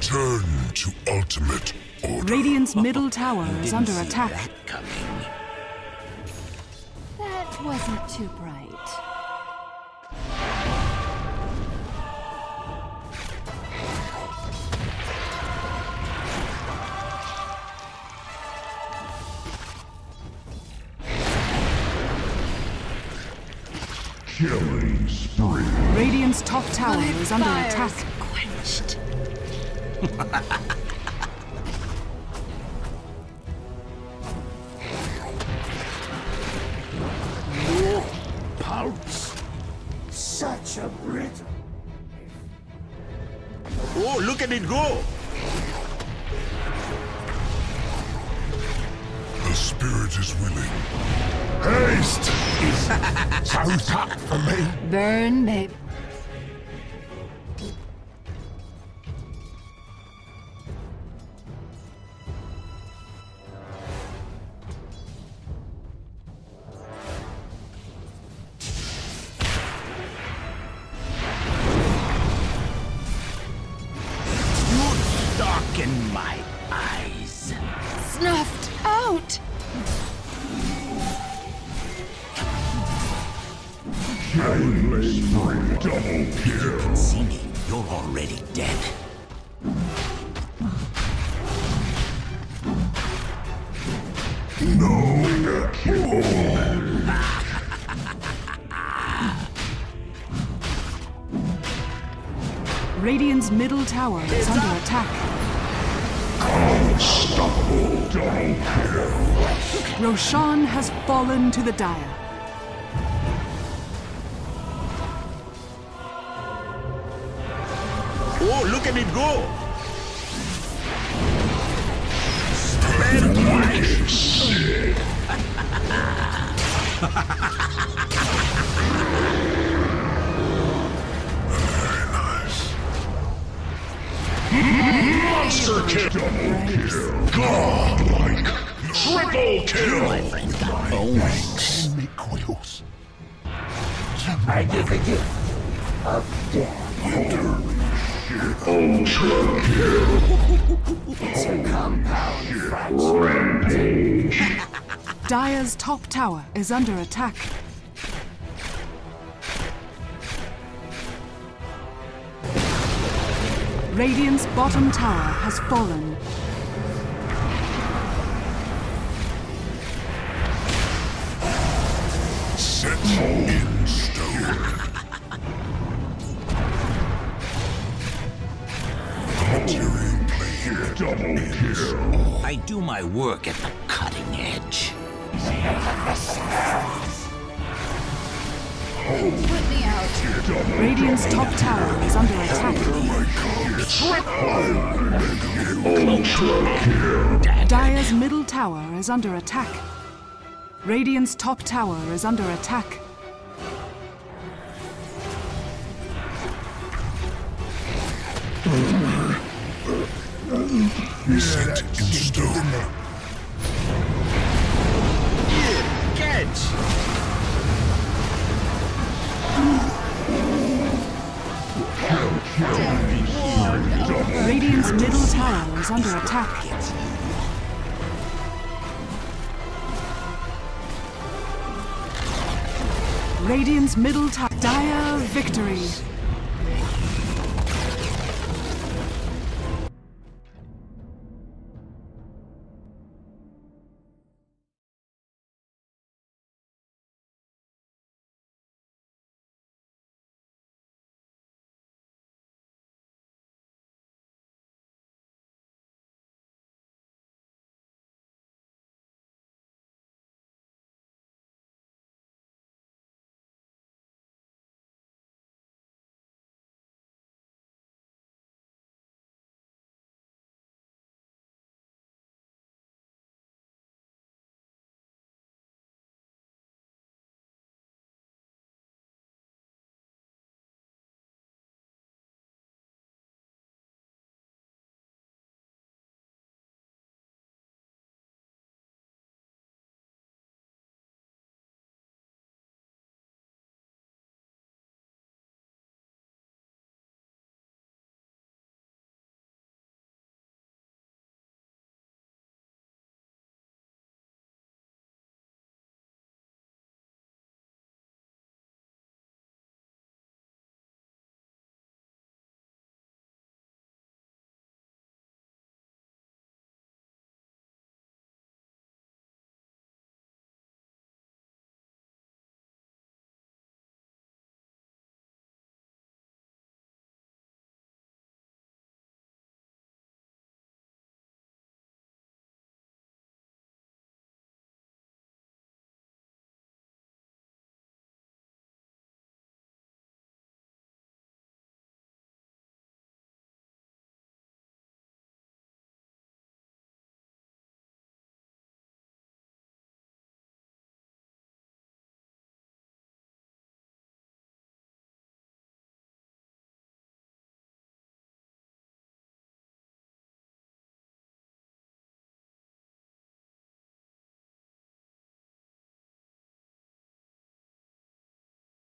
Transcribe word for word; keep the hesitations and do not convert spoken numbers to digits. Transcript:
Return to ultimate order. Radiant's middle tower is under See attack. that coming. That wasn't too bright. Killing spree. Radiant's top tower My is under fire's attack. quenched. Pulse. Such a brittle. Oh, look at it go! The spirit is willing. Haste is so tough for me. Burn, babe. You darken my eyes. Snuffed out. Killing spree. Double kill. Singing, you're already dead. No kill. Radiant's middle tower is under attack. Unstoppable. Double kill. Roshan has fallen to the Dire. Oh, look at it go! Spend my Sick. Very nice. Monster kill. Double kill. Godlike. Triple kill. My friend's got bones. Me quills. I give the gift of death. Ultra kill. It's a compound fraction. Rampage. Dire's top tower is under attack. Radiant's bottom tower has fallen. Set in stone. Conjuring blade. Double kill. I do my work at the cutting edge. Put me out. Double Radiant's top tower is under attack. Ultra kill. Dire's middle tower is under attack. Radiant's top tower is under attack. Set in stone. Catch! Radiant's middle tower is under attack. Radiant's middle tower. Dire victory.